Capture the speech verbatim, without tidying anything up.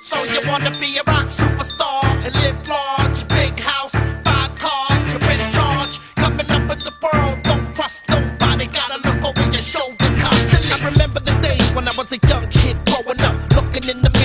So you wanna be a rock superstar and live large, big house, five cars, you're in charge. Coming up in the world, don't trust nobody, gotta look over your shoulder constantly. I remember the days when I was a young kid growing up, looking in the mirror